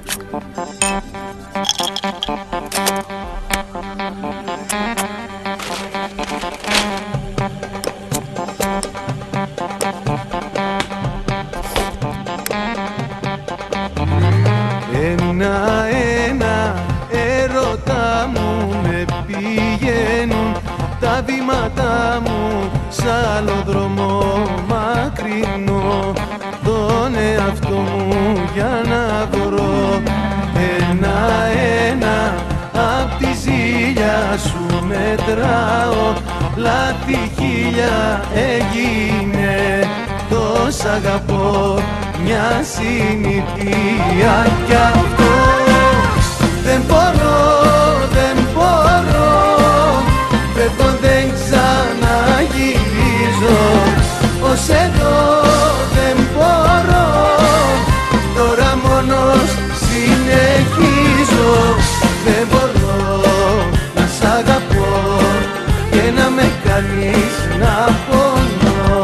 Ένα-ένα έρωτα μου με πηγαίνουν τα βήματα μου σ' άλλο δρόμο μακρινό, τον εαυτό μου για να βρω. Ένα-ένα απ' τη ζήλια σου μετράω, λάθη χίλια έγινε, τ' αγαπώ μια συνήθεια κι αυτό. Δεν μπορώ, δεν μπορώ, φεύγω δεν ξαναγυρίζω, ως εδώ δεν μπορώ, τώρα μόνος συνεχίζω. Δεν μπορώ να σ' αγαπώ και να με κάνεις να πονώ.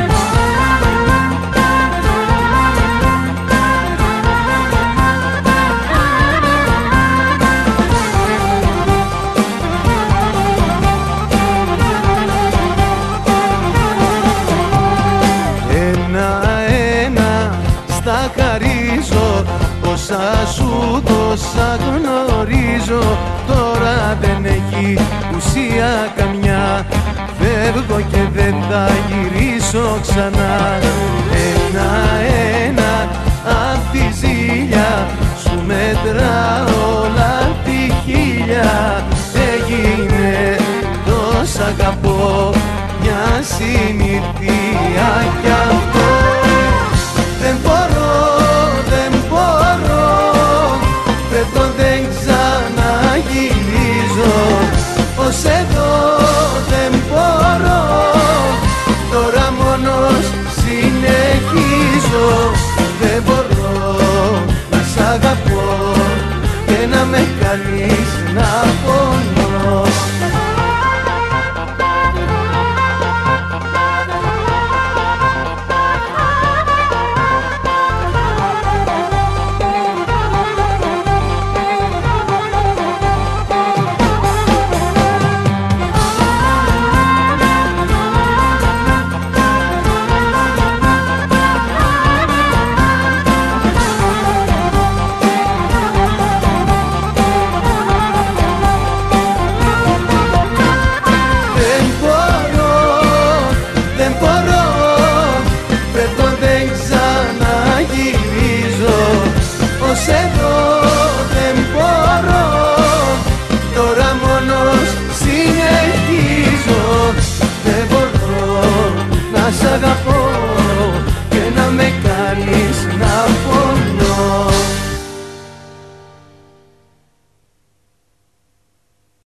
Στα χαρίζω, όσα σου δώσα γνωρίζω, τώρα δεν έχει ουσία καμιά, φεύγω και δεν θα γυρίσω ξανά. Ένα-ένα απ' τη ζήλια σου μετράω, λάθη χίλια έγινε, τ' αγαπώ μια συνήθεια κι